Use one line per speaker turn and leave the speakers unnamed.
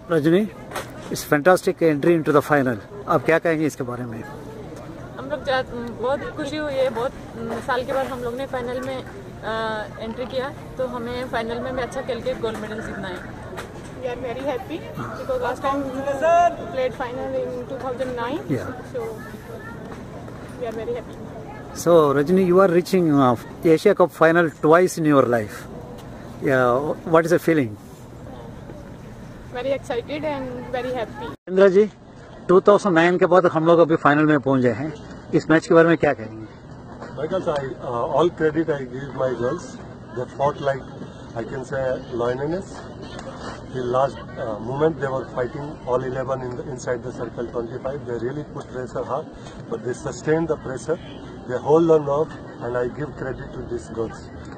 Rajni, it's fantastic entry into the final, आप क्या कहेंगे इसके बारे में?
हम लोग बहुत खुशी हुई है, बहुत साल के बाद हम लोग ने फाइनल में एंट्री किया, तो हमें फाइनल में भी अच्छा खेल के गोल्ड मेडल जीतना है।
We are very happy because last time we played final in 2009.
Yeah.
So we are very happy.
So Rajni, you are reaching Asia Cup final twice in your life. Yeah, what is the feeling?
Very excited and very happy.
Indra जी, 2009 के बाद हम लोग अभी final में पहुंच गए हैं, इस मैच के बारे में क्या कहेंगे?
Because all credit I give my girls. They fought like, I can say, lioness. The last moment they were fighting all 11 inside the circle 25. They really put pressure hard, but they sustained the pressure. They hold on off, and I give credit to these girls.